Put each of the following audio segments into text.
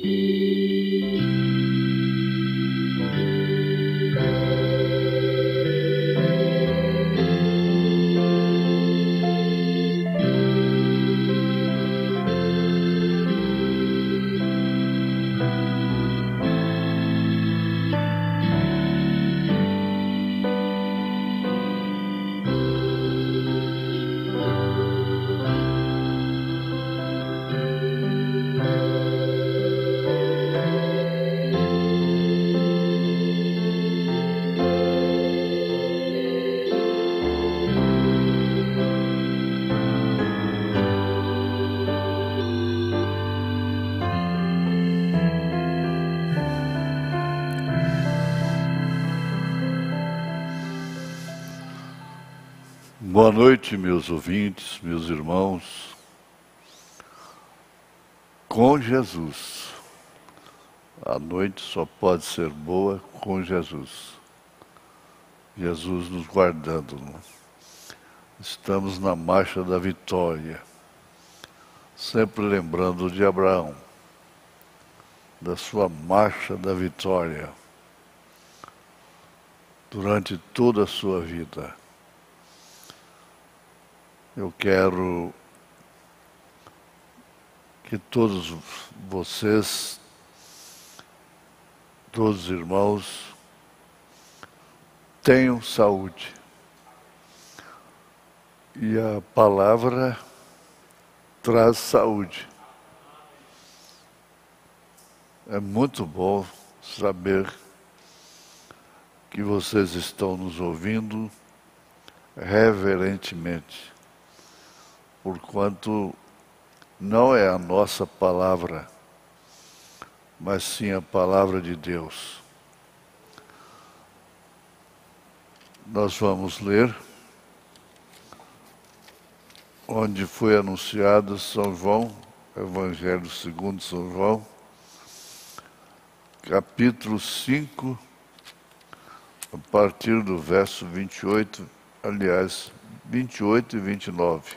Boa noite, meus ouvintes, meus irmãos. Com Jesus. A noite só pode ser boa com Jesus. Jesus nos guardando. Estamos na marcha da vitória. Sempre lembrando de Abraão, da sua marcha da vitória durante toda a sua vida. Eu quero que todos vocês, todos os irmãos, tenham saúde. E a palavra traz saúde. É muito bom saber que vocês estão nos ouvindo reverentemente, porquanto não é a nossa palavra, mas sim a palavra de Deus. Nós vamos ler onde foi anunciado São João, Evangelho segundo São João, capítulo 5, a partir do verso 28, aliás, 28 e 29.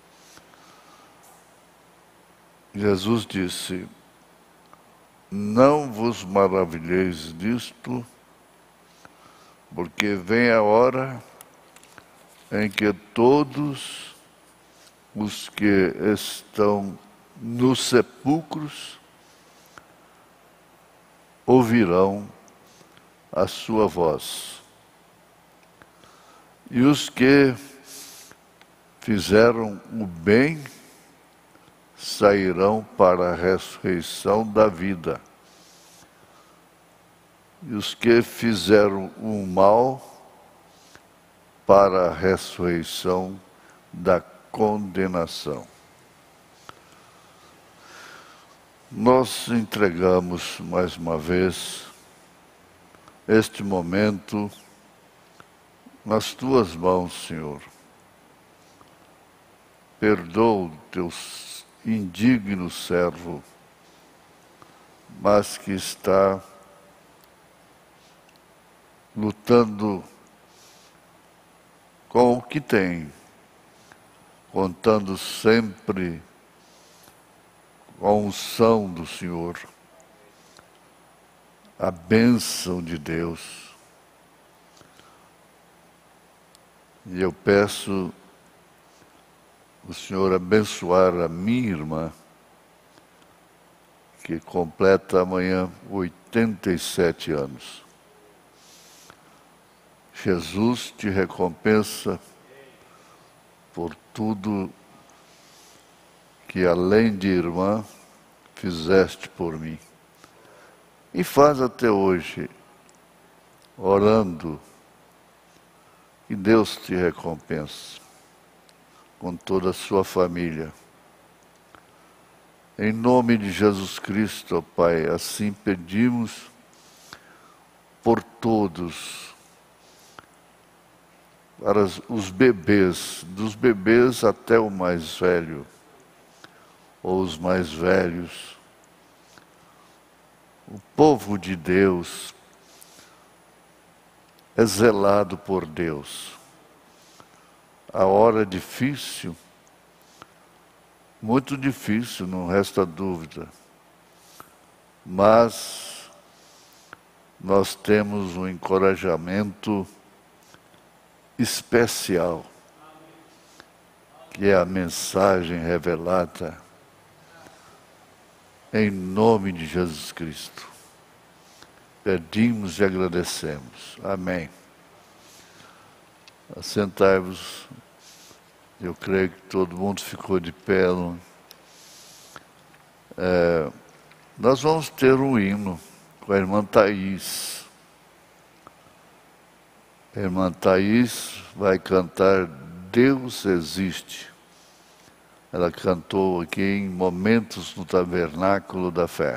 Jesus disse: não vos maravilheis disto, porque vem a hora em que todos os que estão nos sepulcros ouvirão a sua voz. E os que fizeram o bem sairão para a ressurreição da vida. E os que fizeram o mal para a ressurreição da condenação. Nós entregamos mais uma vez este momento nas tuas mãos, Senhor. Perdoa o teu indigno servo, mas que está lutando com o que tem, contando sempre com a unção do Senhor, a bênção de Deus. E eu peço o Senhor abençoar a minha irmã, que completa amanhã 87 anos. Jesus te recompensa por tudo que, além de irmã, fizeste por mim. E faz até hoje, orando, que Deus te recompense com toda a sua família. Em nome de Jesus Cristo, ó Pai, assim pedimos por todos, para os bebês, dos bebês até o mais velho, ou os mais velhos, o povo de Deus é zelado por Deus. A hora difícil, muito difícil, não resta dúvida. mas nós temos um encorajamento especial, que é a mensagem revelada em nome de Jesus Cristo. Pedimos e agradecemos. Amém. Assentai-vos. Eu creio que todo mundo ficou de pé. Nós vamos ter um hino com a irmã Thaís. A irmã Thaís vai cantar Deus Existe. Ela cantou aqui em Momentos no Tabernáculo da Fé.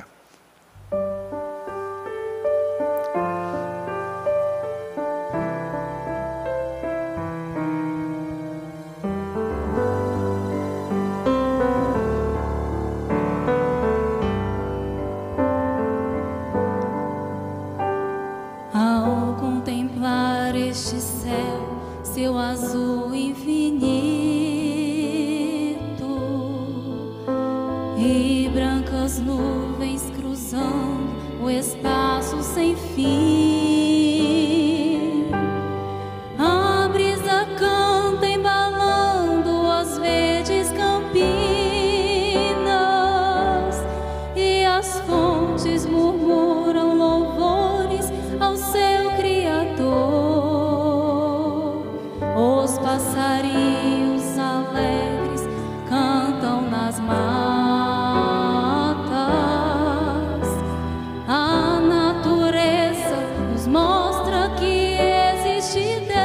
Ao contemplar este céu, seu azul infinito e brancas nuvens cruzando o espaço sem fim, a brisa canta embalando as verdes campinas e as fontes murmuram louvores ao seu Criador. Os passarinhos alegres cantam nas matas. A natureza nos mostra que existe Deus.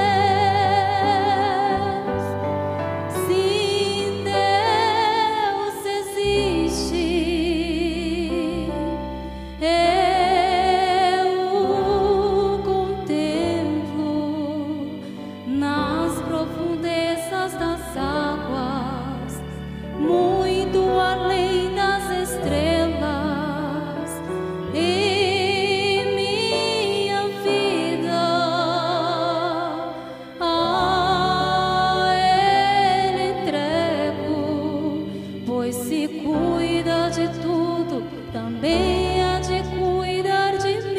Sim, Deus existe. Nas profundezas das águas, muito além das estrelas, em minha vida a Ele entrego, pois se cuida de tudo, também há de cuidar de mim.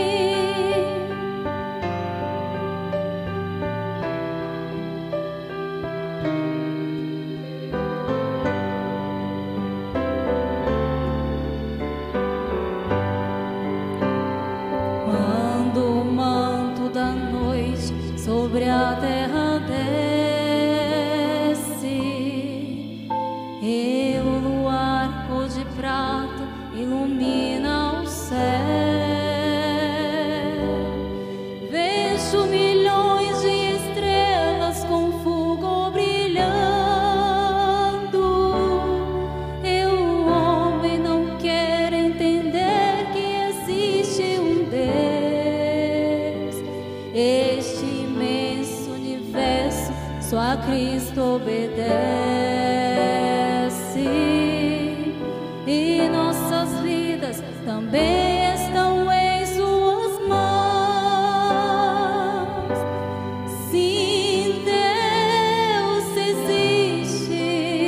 Quando o manto da noite sobre a terra desce e o luar cor de prata ilumina o céu, vejo milhões de estrelas com fulgor brilhando, e o homem não quer entender que existe um Deus. Este imenso universo só a Cristo obedece, e nossas vidas também estão em suas mãos. Sim, Deus existe.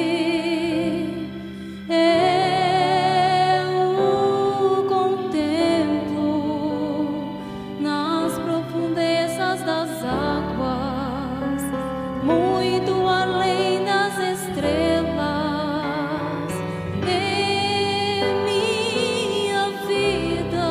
Eu o contemplo nas profundezas das águas, muito além das estrelas. Em minha vida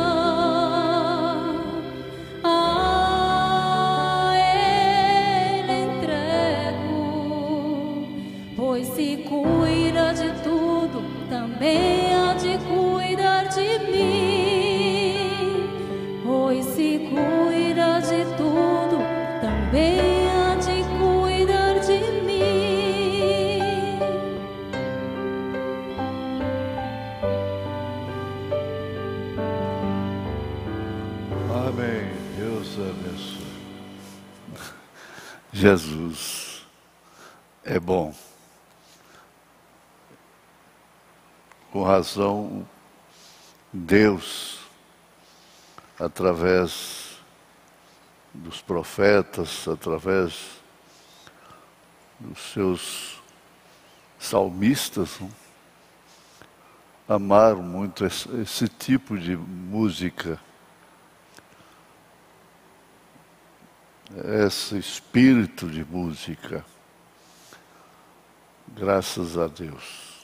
a Ele entrego, pois se cuida de tudo, também há de cuidar de mim. Pois se cuida de tudo, também há de cuidar de mim. Amém. Deus abençoe. Jesus é bom. Com razão, Deus, através dos profetas, através dos seus salmistas, amar muito esse tipo de música, esse espírito de música. Graças a Deus.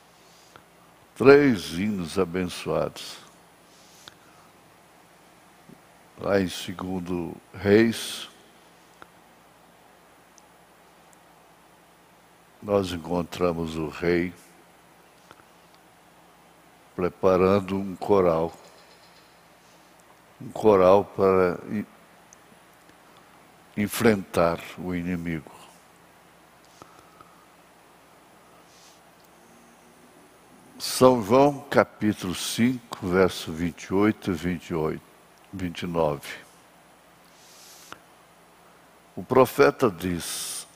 3 hinos abençoados. Lá em 2 Reis, nós encontramos o rei preparando um coral para enfrentar o inimigo. São João, capítulo 5, verso 28 e 29. O profeta diz: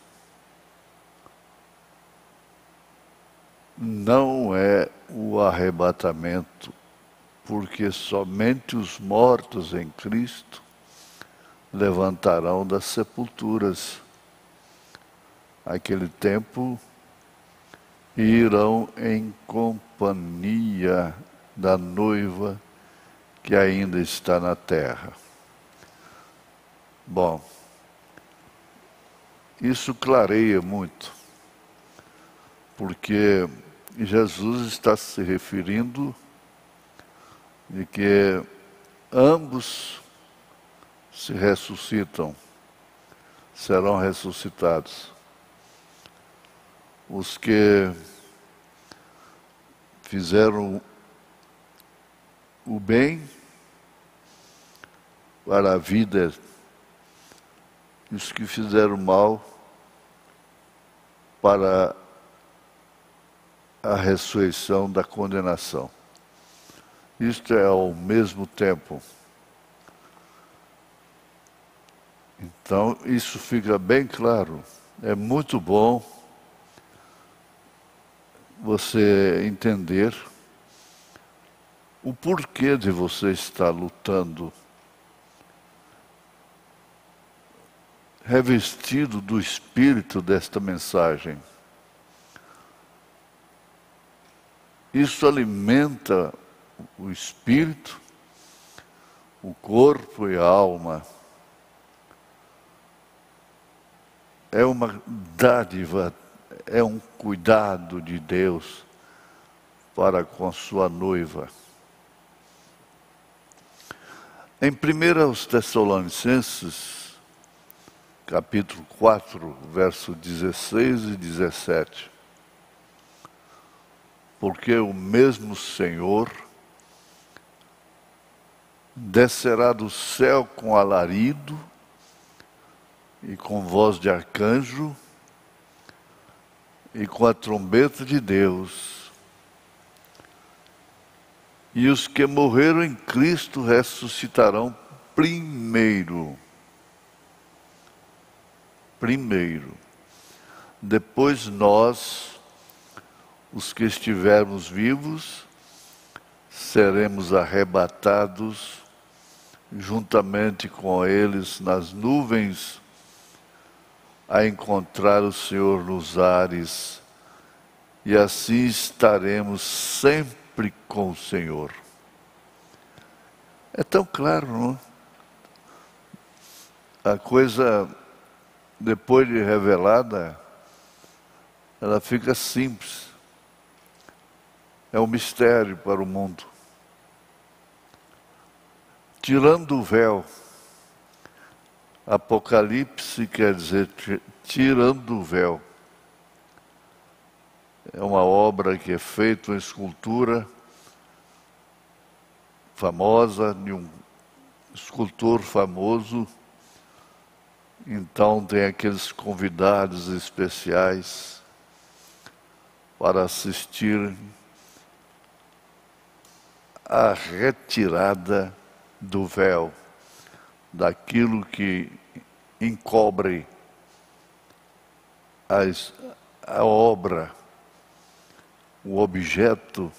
não é o arrebatamento, porque somente os mortos em Cristo levantarão das sepulturas. Aquele tempo e irão em companhia da noiva que ainda está na terra. Bom, isso clareia muito, porque Jesus está se referindo de que ambos se ressuscitam, serão ressuscitados. Os que fizeram o bem para a vida e os que fizeram mal para a ressurreição da condenação. Isto é ao mesmo tempo. Então, isso fica bem claro. É muito bom você entender o porquê de você estar lutando, revestido do espírito desta mensagem. Isso alimenta o espírito, o corpo e a alma. É uma dádiva, é um cuidado de Deus para com a sua noiva. Em 1 Tessalonicenses, capítulo 4, verso 16 e 17. Porque o mesmo Senhor descerá do céu com alarido e com voz de arcanjo e com a trombeta de Deus. E os que morreram em Cristo ressuscitarão primeiro. Depois nós, os que estivermos vivos, seremos arrebatados juntamente com eles nas nuvens a encontrar o Senhor nos ares, e assim estaremos sempre com o Senhor. É tão claro, não? A coisa, depois de revelada, ela fica simples. É um mistério para o mundo. Tirando o véu, Apocalipse quer dizer tirando o véu. É uma obra que é feita, uma escultura famosa, de um escultor famoso. Então tem aqueles convidados especiais para assistir à retirada do véu, daquilo que encobre a obra, o objeto.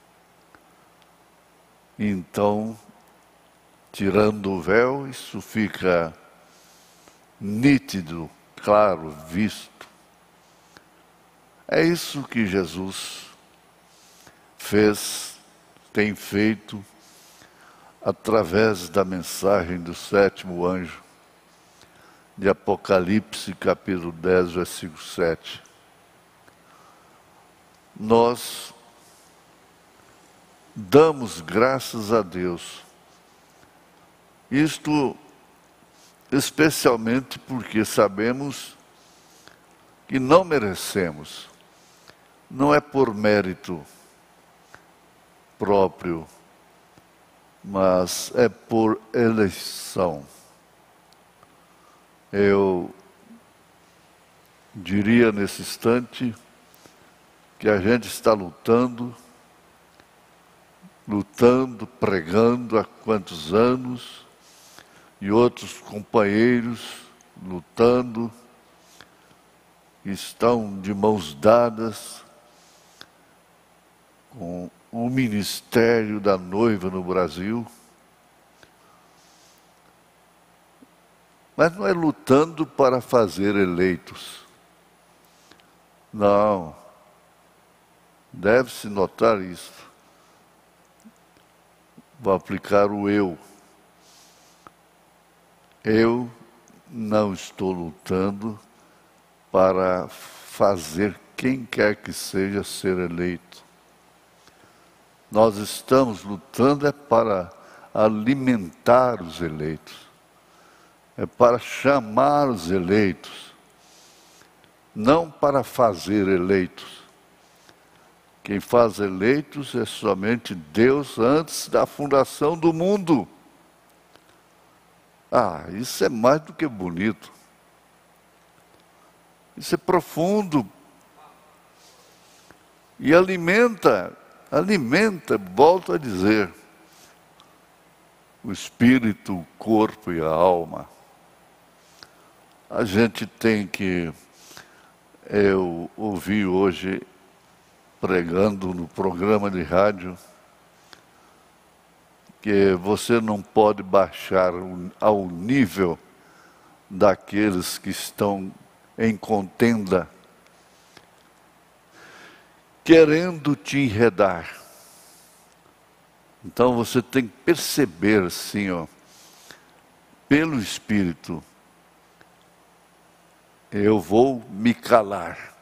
Então, tirando o véu, isso fica nítido, claro, visto. É isso que Jesus tem feito através da mensagem do 7º anjo, de Apocalipse, capítulo 10, versículo 7. Nós damos graças a Deus. Isto especialmente porque sabemos que não merecemos. Não é por mérito próprio, mas é por eleição. Eu diria nesse instante que a gente está lutando, pregando há quantos anos, e outros companheiros lutando, estão de mãos dadas com o ministério da noiva no Brasil. Mas não é lutando para fazer eleitos. Não. Deve-se notar isso. Vou aplicar o eu. Eu não estou lutando para fazer quem quer que seja ser eleito. Nós estamos lutando para alimentar os eleitos. É para chamar os eleitos. Não para fazer eleitos. Quem faz eleitos é somente Deus antes da fundação do mundo. Isso é mais do que bonito. Isso é profundo. E alimenta, volto a dizer, o espírito, o corpo e a alma. A gente tem que... Eu ouvi hoje, pregando no programa de rádio, que você não pode baixar ao nível daqueles que estão em contenda, querendo te enredar. Então você tem que perceber assim, pelo Espírito, eu vou me calar.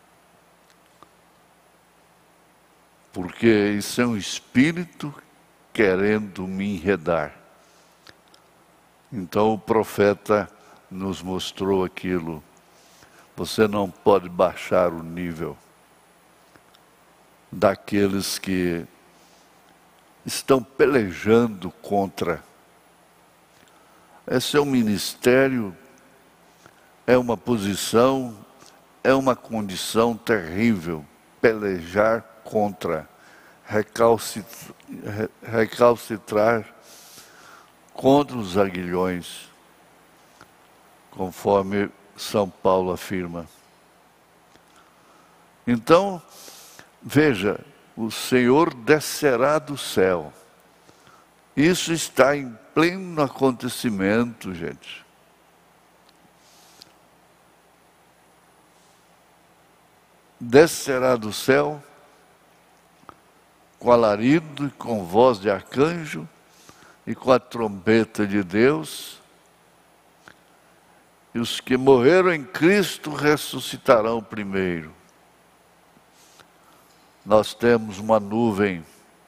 Porque isso é um espírito querendo me enredar. Então o profeta nos mostrou aquilo. Você não pode baixar o nível daqueles que estão pelejando contra. Esse é um ministério, é uma posição, é uma condição terrível, pelejar contra, recalcitrar contra os aguilhões, conforme São Paulo afirma. Então, veja, o Senhor descerá do céu. Isso está em pleno acontecimento, gente. Descerá do céu com alarido e com voz de arcanjo e com a trombeta de Deus. E os que morreram em Cristo ressuscitarão primeiro. Nós temos uma nuvem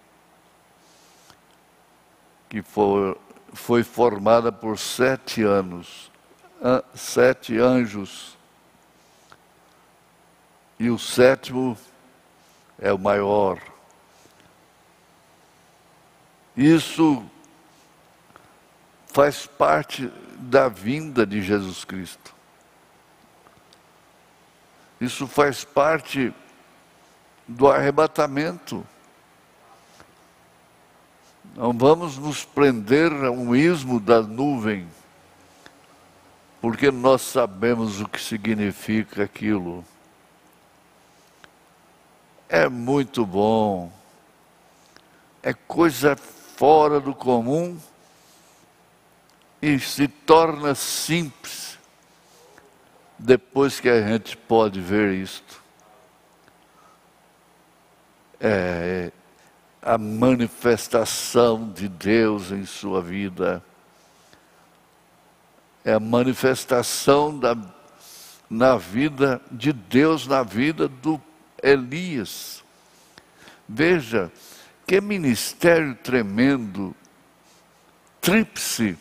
que foi formada por 7 anjos. E o 7º é o maior. Isso faz parte da vinda de Jesus Cristo. Isso faz parte do arrebatamento. Não vamos nos prender a um ismo da nuvem, porque nós sabemos o que significa aquilo. É muito bom, é coisa fora do comum e se torna simples depois que a gente pode ver isto. a manifestação de Deus em sua vida. É a manifestação na vida de Deus, na vida do Elias. Veja, que ministério tremendo, tríplice.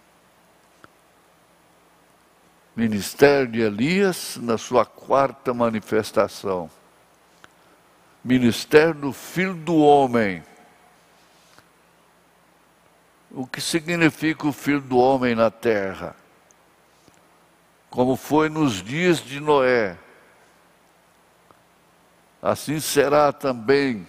Ministério de Elias na sua quarta manifestação. Ministério do Filho do Homem. O que significa o Filho do Homem na terra? Como foi nos dias de Noé, assim será também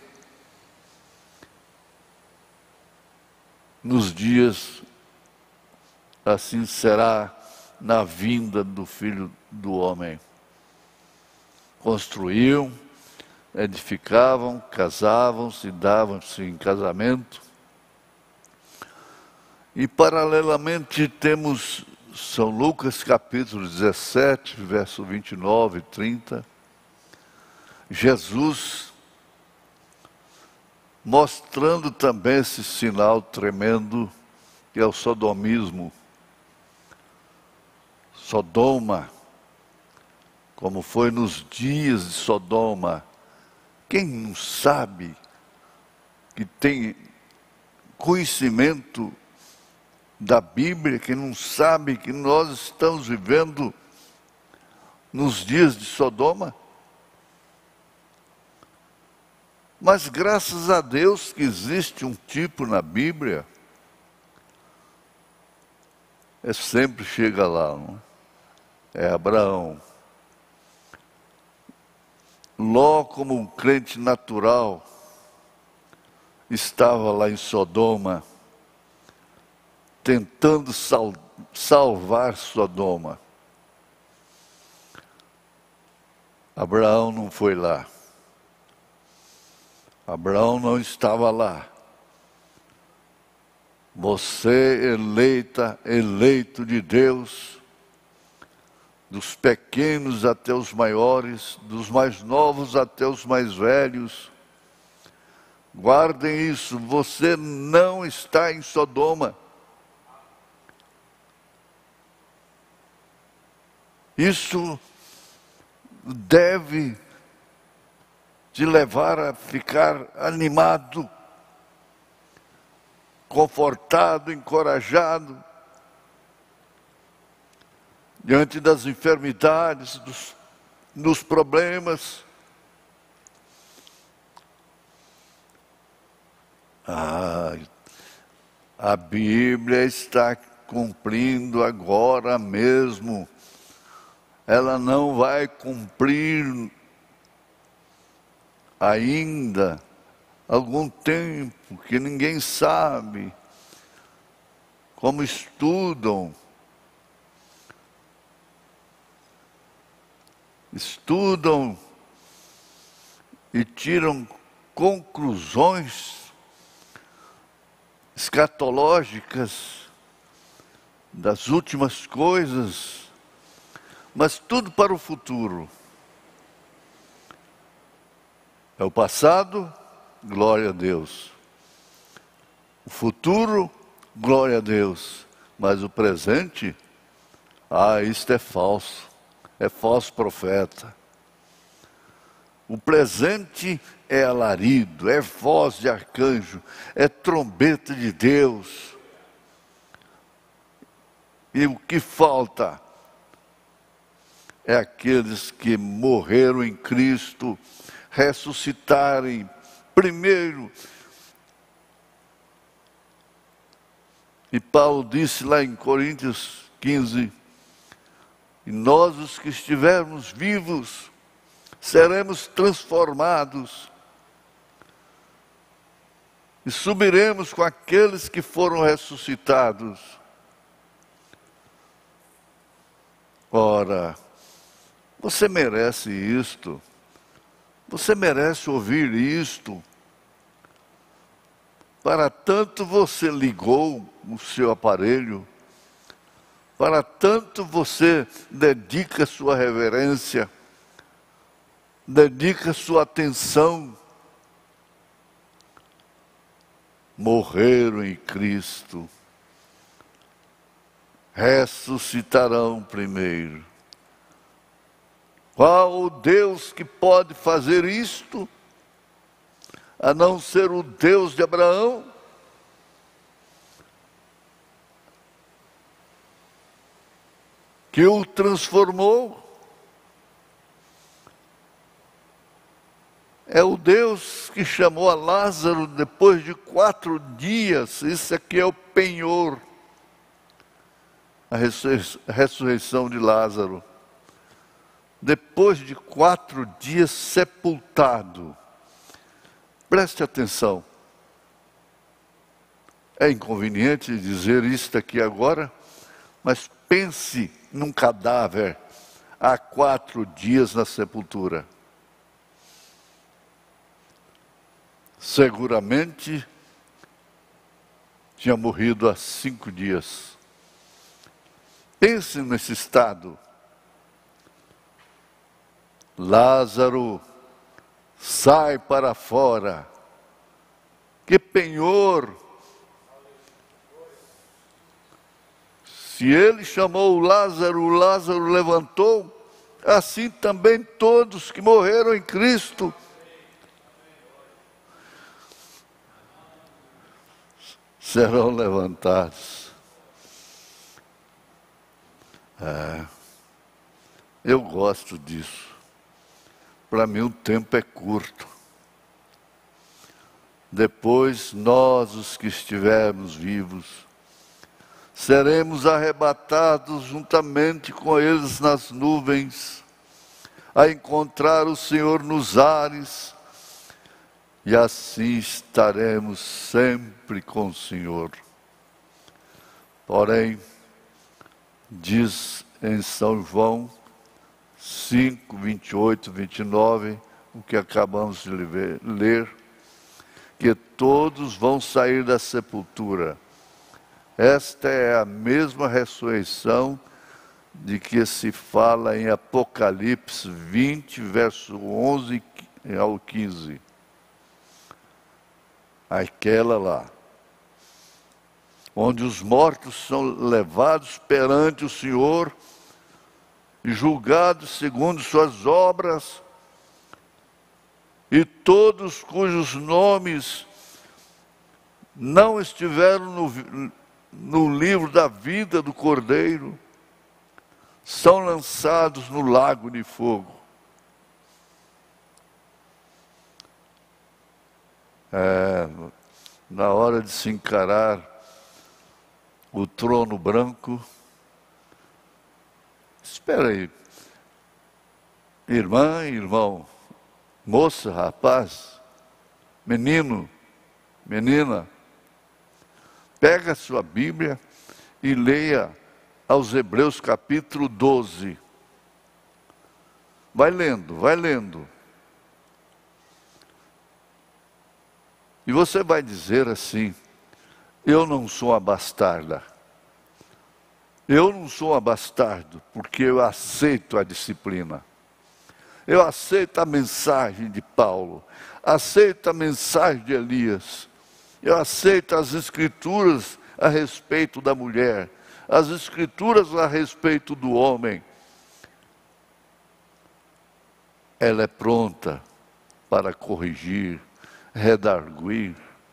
nos dias, assim será na vinda do Filho do Homem. Construíam, edificavam, casavam-se, davam-se em casamento. E paralelamente temos São Lucas capítulo 17, verso 29 e 30. Jesus mostrando também esse sinal tremendo que é o sodomismo. Sodoma, como foi nos dias de Sodoma. Quem não sabe, que tem conhecimento da Bíblia, quem não sabe que nós estamos vivendo nos dias de Sodoma? Mas graças a Deus que existe um tipo na Bíblia, sempre chega lá, não? É Abraão. Ló, como um crente natural, estava lá em Sodoma, tentando salvar Sodoma. Abraão não foi lá. Abraão não estava lá. Você, eleito de Deus, dos pequenos até os maiores, dos mais novos até os mais velhos, guardem isso, você não está em Sodoma. Isso deve te levar a ficar animado, confortado, encorajado, diante das enfermidades, dos problemas. A Bíblia está cumprindo agora mesmo. Ela não vai cumprir ainda algum tempo, que ninguém sabe como estudam e tiram conclusões escatológicas das últimas coisas, mas tudo para o futuro. É o passado, glória a Deus. O futuro, glória a Deus. Mas o presente, isto é falso profeta. O presente é alarido, é voz de arcanjo, é trombeta de Deus. E o que falta é aqueles que morreram em Cristo, ressuscitarem primeiro. E Paulo disse lá em Coríntios 15, e nós os que estivermos vivos, seremos transformados e subiremos com aqueles que foram ressuscitados. Ora, você merece isto. Você merece ouvir isto. Para tanto você ligou o seu aparelho, para tanto você dedica sua reverência, dedica sua atenção. morreram em Cristo ressuscitarão primeiro. Qual o Deus que pode fazer isto, a não ser o Deus de Abraão? Que o transformou. É o Deus que chamou a Lázaro depois de 4 dias. Isso aqui é o penhor. A ressurreição de Lázaro. Depois de 4 dias sepultado. Preste atenção. É inconveniente dizer isto aqui agora, mas pense num cadáver há 4 dias na sepultura. Seguramente tinha morrido há 5 dias. Pense nesse estado. Lázaro, sai para fora. Que penhor! Se ele chamou o Lázaro levantou, assim também todos que morreram em Cristo serão levantados. Eu gosto disso. Para mim o tempo é curto. Depois nós, os que estivermos vivos, seremos arrebatados juntamente com eles nas nuvens, a encontrar o Senhor nos ares, e assim estaremos sempre com o Senhor. Porém, diz em São João 5, 28, 29, o que acabamos de ler, que todos vão sair da sepultura. Esta é a mesma ressurreição de que se fala em Apocalipse 20, verso 11 ao 15. Aquela lá, onde os mortos são levados perante o Senhor e julgados segundo suas obras, e todos cujos nomes não estiveram no livro da vida do Cordeiro, são lançados no lago de fogo. Na hora de se encarar o trono branco, espera aí, irmã, irmão, moça, rapaz, menino, menina, pega a sua Bíblia e leia aos Hebreus capítulo 12. Vai lendo, vai lendo. E você vai dizer assim: eu não sou uma bastarda. Eu não sou um bastardo porque eu aceito a disciplina. Eu aceito a mensagem de Paulo. Aceito a mensagem de Elias. Eu aceito as escrituras a respeito da mulher. As escrituras a respeito do homem. Ela é pronta para corrigir, redarguir,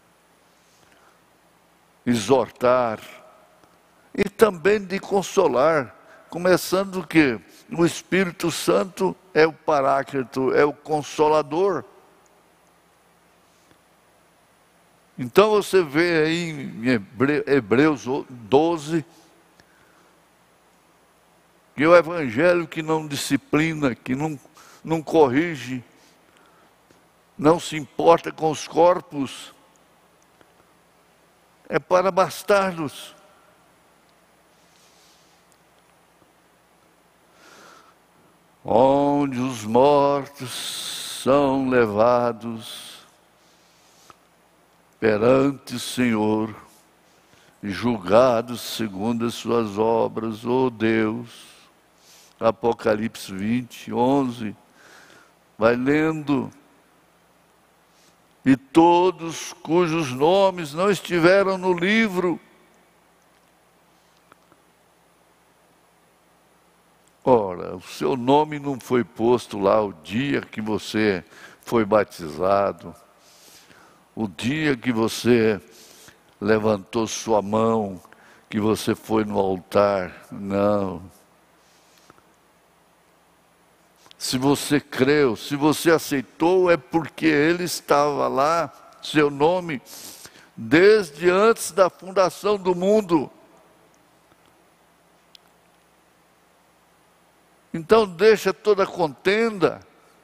exortar e também de consolar, começando que o Espírito Santo é o Paráclito, é o Consolador. Então você vê aí em Hebreus 12, que o Evangelho que não disciplina, que não corrige, não se importa com os corpos, é para bastardos. Onde os mortos são levados perante o Senhor e julgados segundo as suas obras, ó Deus. Apocalipse 20, 11. Vai lendo. e todos cujos nomes não estiveram no livro. Ora, o seu nome não foi posto lá o dia que você foi batizado, o dia que você levantou sua mão, que você foi no altar. Não. Se você creu, se você aceitou, é porque ele estava lá, seu nome, desde antes da fundação do mundo. Então deixa toda a contenda,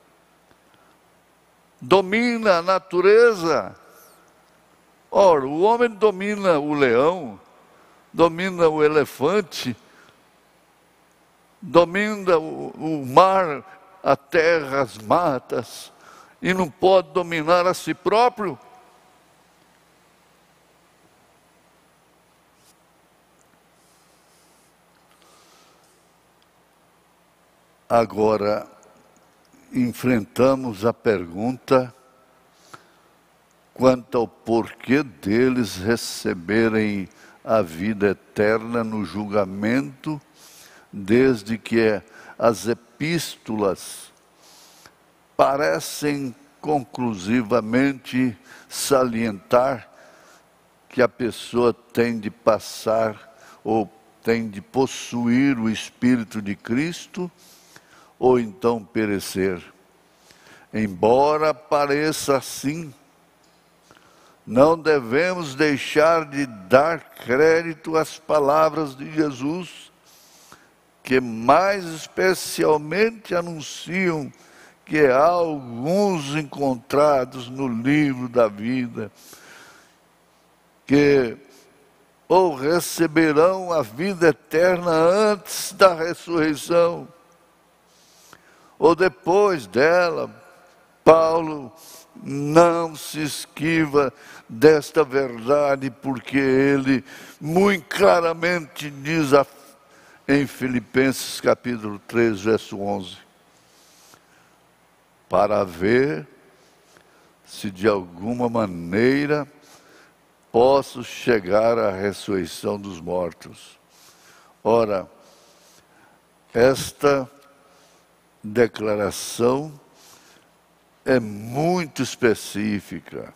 domina a natureza. Ora, o homem domina o leão, domina o elefante, domina o mar, a terra, as matas, e não pode dominar a si próprio. Agora, enfrentamos a pergunta quanto ao porquê deles receberem a vida eterna no julgamento, desde que as epístolas parecem conclusivamente salientar que a pessoa tem de passar ou tem de possuir o Espírito de Cristo, ou então perecer. Embora pareça assim, não devemos deixar de dar crédito às palavras de Jesus, que mais especialmente anunciam que há alguns encontrados no livro da vida, que ou receberão a vida eterna antes da ressurreição, ou depois dela. Paulo não se esquiva desta verdade, porque ele muito claramente diz em Filipenses capítulo 3, verso 11, para ver se de alguma maneira posso chegar à ressurreição dos mortos. Ora, esta declaração é muito específica.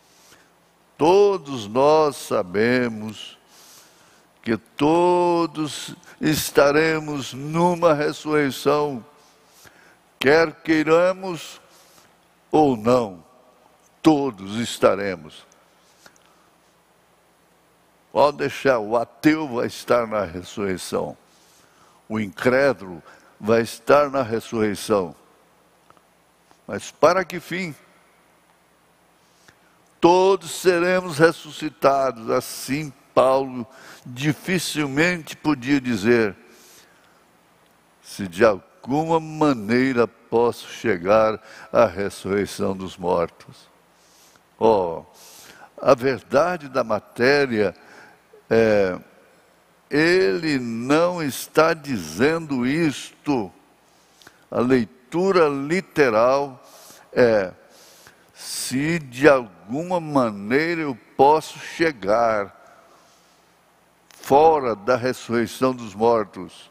Todos nós sabemos que todos estaremos numa ressurreição, quer queiramos ou não, todos estaremos. Pode deixar, o ateu vai estar na ressurreição, o incrédulo vai estar na ressurreição. Mas para que fim? Todos seremos ressuscitados. Assim Paulo dificilmente podia dizer: se de alguma maneira posso chegar à ressurreição dos mortos. A verdade da matéria é, ele não está dizendo isto. A leitura literal é: se de alguma maneira eu posso chegar fora da ressurreição dos mortos.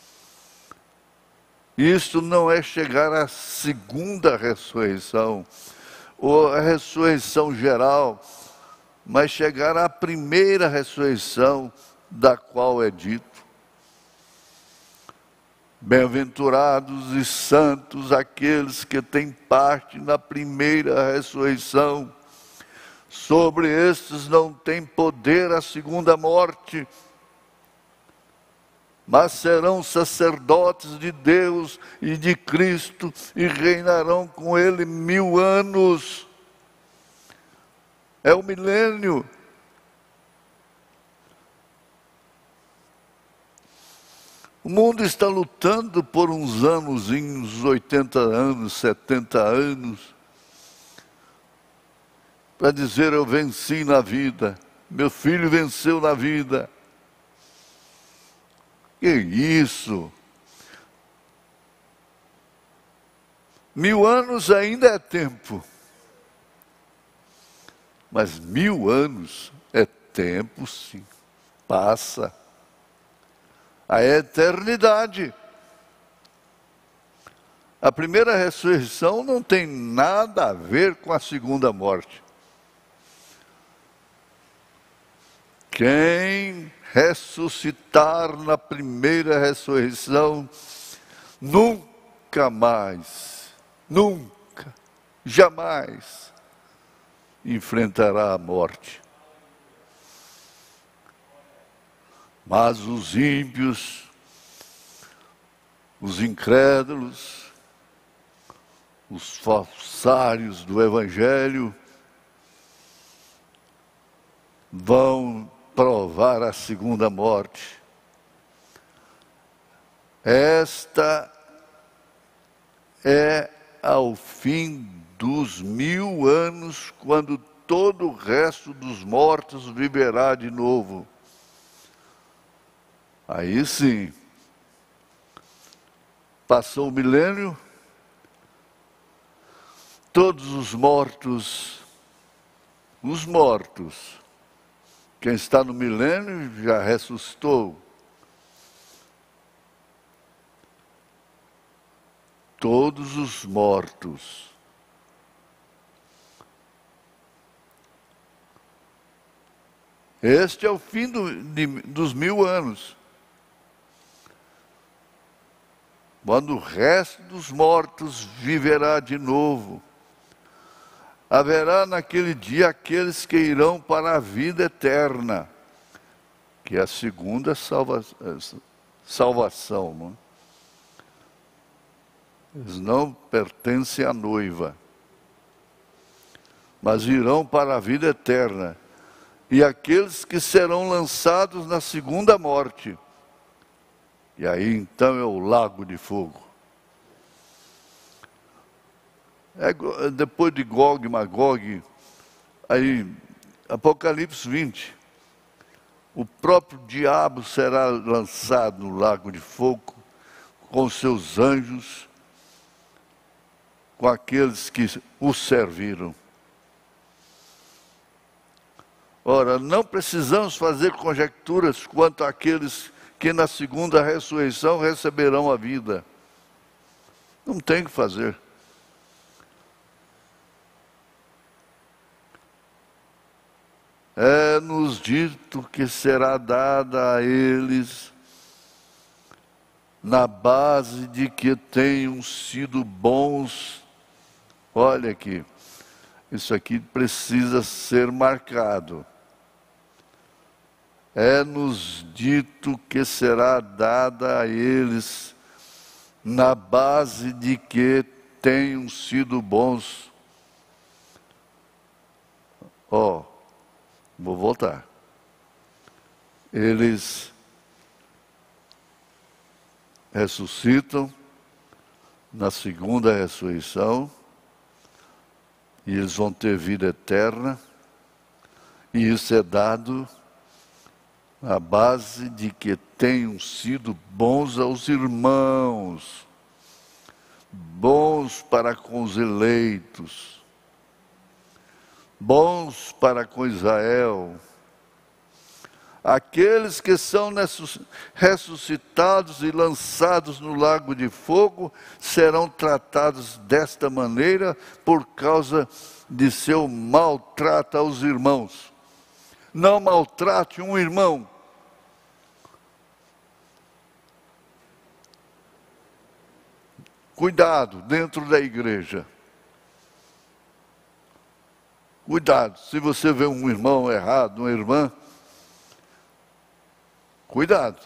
Isto não é chegar à segunda ressurreição, ou à ressurreição geral, mas chegar à primeira ressurreição, da qual é dito: bem-aventurados e santos aqueles que têm parte na primeira ressurreição. Sobre estes não tem poder a segunda morte, mas serão sacerdotes de Deus e de Cristo e reinarão com Ele 1000 anos. É o milênio. O mundo está lutando por uns anozinhos, 80 anos, 70 anos, para dizer: eu venci na vida, meu filho venceu na vida. Que isso? 1000 anos ainda é tempo. Mas 1000 anos é tempo, sim. Passa. A eternidade. A primeira ressurreição não tem nada a ver com a segunda morte. Quem ressuscitar na primeira ressurreição, nunca mais, nunca, jamais enfrentará a morte. Mas os ímpios, os incrédulos, os falsários do Evangelho vão provar a segunda morte. Esta é ao fim dos 1000 anos, quando todo o resto dos mortos viverá de novo. Aí sim, passou o milênio, todos os mortos, quem está no milênio já ressuscitou. Todos os mortos. Este é o fim dos 1000 anos. Quando o resto dos mortos viverá de novo. Haverá naquele dia aqueles que irão para a vida eterna, que é a segunda salvação. Não? Eles não pertencem à noiva, mas irão para a vida eterna. E aqueles que serão lançados na segunda morte. E aí então é o lago de fogo. Depois de Gog e Magog, aí Apocalipse 20, o próprio diabo será lançado no lago de fogo, com seus anjos, com aqueles que o serviram. Ora, não precisamos fazer conjecturas quanto àqueles que na segunda ressurreição receberão a vida. Não tem que fazer. É-nos dito que será dada a eles na base de que tenham sido bons. Olha aqui, isso aqui precisa ser marcado. É-nos dito que será dada a eles na base de que tenham sido bons. Vou voltar. Eles ressuscitam na segunda ressurreição e eles vão ter vida eterna, e isso é dado na base de que tenham sido bons aos irmãos, bons para com os eleitos, bons para com Israel. Aqueles que são ressuscitados e lançados no lago de fogo serão tratados desta maneira por causa de seu maltrato aos irmãos. Não maltrate um irmão. Cuidado dentro da igreja. Cuidado, se você vê um irmão errado, uma irmã, cuidado.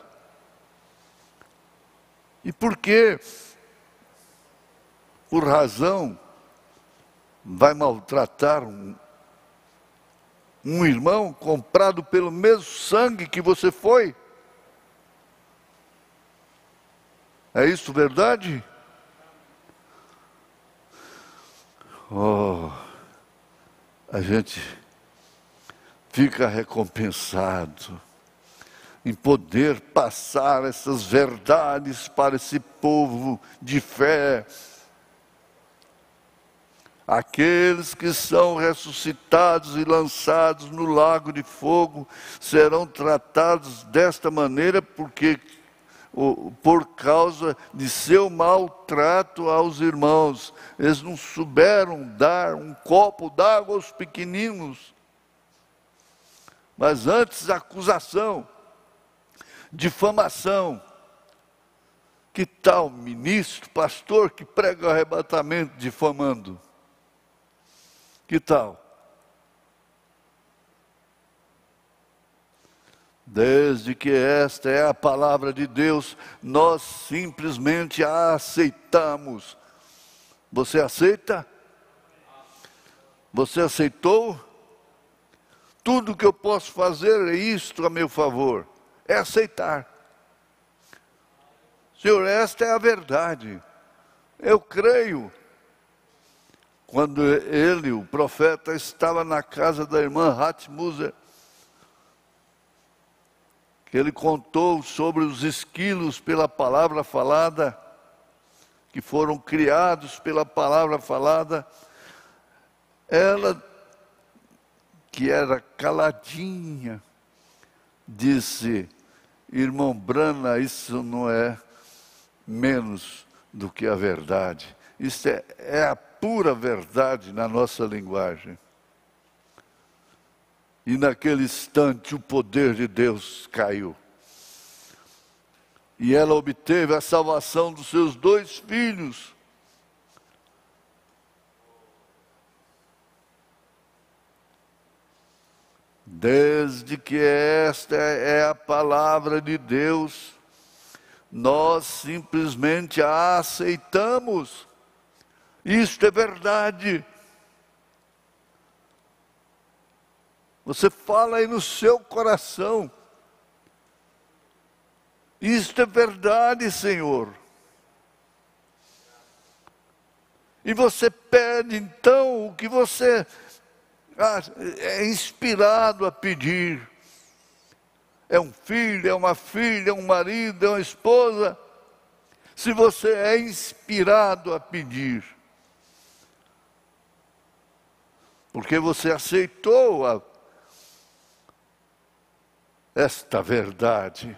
E por que, por razão, vai maltratar um irmão comprado pelo mesmo sangue que você foi? É isso verdade? A gente fica recompensado em poder passar essas verdades para esse povo de fé. Aqueles que são ressuscitados e lançados no lago de fogo serão tratados desta maneira por causa de seu maltrato aos irmãos. Eles não souberam dar um copo d'água aos pequeninos. Mas antes, acusação, difamação. Que tal ministro, pastor que prega o arrebatamento difamando? Que tal? Desde que esta é a palavra de Deus, nós simplesmente a aceitamos. Você aceita? Você aceitou? Tudo que eu posso fazer é isto a meu favor, é aceitar. Senhor, esta é a verdade. Eu creio. Quando ele, o profeta, estava na casa da irmã Hatmuser, que ele contou sobre os esquilos pela palavra falada, que foram criados pela palavra falada, ela, que era caladinha, disse: irmão Brana, isso não é menos do que a verdade. Isso é a pura verdade na nossa linguagem. E naquele instante o poder de Deus caiu. E ela obteve a salvação dos seus 2 filhos. Desde que esta é a palavra de Deus, nós simplesmente a aceitamos. Isto é verdade. Você fala aí no seu coração. Isto é verdade, Senhor. E você pede então o que você é inspirado a pedir. É um filho, é uma filha, é um marido, é uma esposa. Se você é inspirado a pedir, porque você aceitou esta verdade,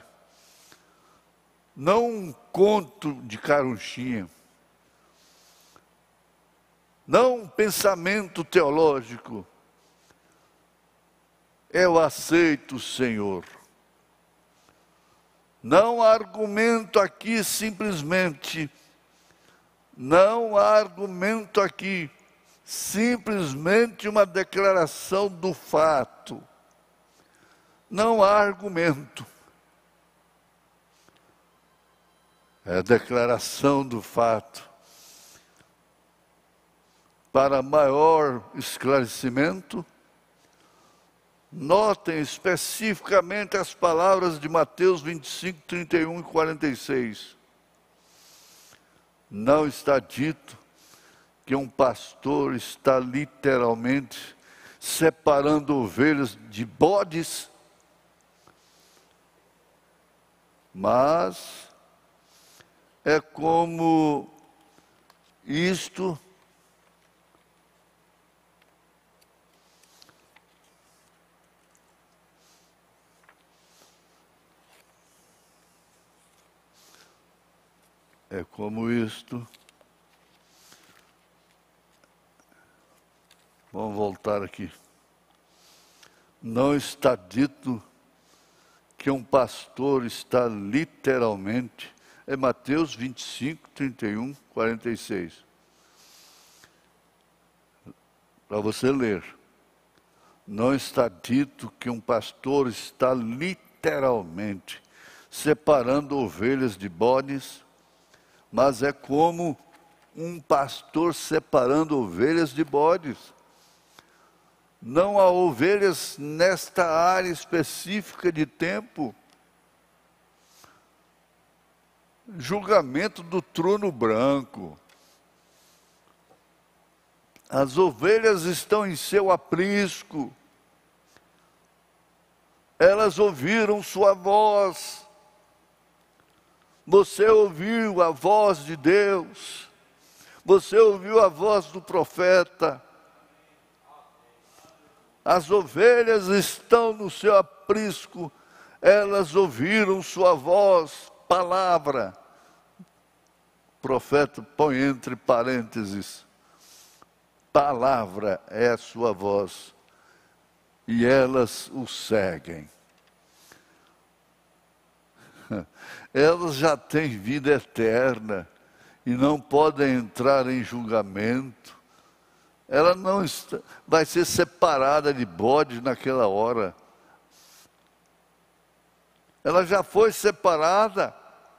não um conto de carunchinha, não um pensamento teológico. Eu aceito, Senhor. Não há argumento aqui simplesmente, não há argumento aqui, simplesmente uma declaração do fato. Não há argumento. É a declaração do fato. Para maior esclarecimento, notem especificamente as palavras de Mateus 25, 31 e 46. Não está dito que um pastor está literalmente separando ovelhas de bodes, mas é como isto Vamos voltar aqui. Não está dito que um pastor está literalmente, é Mateus 25, 31, 46. Para você ler. Não está dito que um pastor está literalmente separando ovelhas de bodes, mas é como um pastor separando ovelhas de bodes. Não há ovelhas nesta área específica de tempo. Julgamento do trono branco. As ovelhas estão em seu aprisco. Elas ouviram sua voz. Você ouviu a voz de Deus. Você ouviu a voz do profeta. As ovelhas estão no seu aprisco, elas ouviram sua voz, palavra. O profeta põe entre parênteses, palavra é a sua voz, e elas o seguem. Elas já têm vida eterna e não podem entrar em julgamento. Ela não está, vai ser separada de bode naquela hora. Ela já foi separada.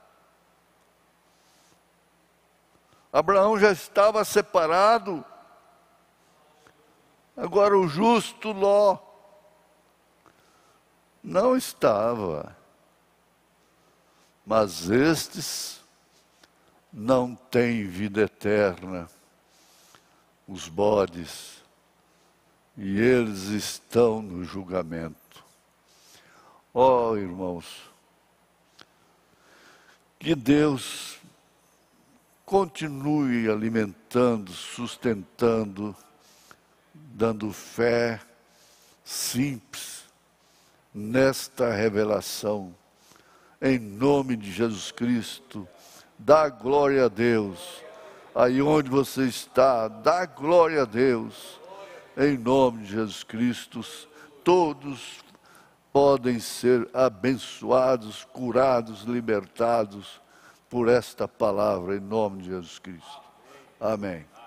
Abraão já estava separado. Agora o justo Ló não estava. Mas estes não têm vida eterna. Os bodes, e eles estão no julgamento. Ó irmãos, que Deus continue alimentando, sustentando, dando fé simples nesta revelação, em nome de Jesus Cristo. Dá glória a Deus. Aí onde você está, dá glória a Deus, em nome de Jesus Cristo. Todos podem ser abençoados, curados, libertados por esta palavra, em nome de Jesus Cristo. Amém.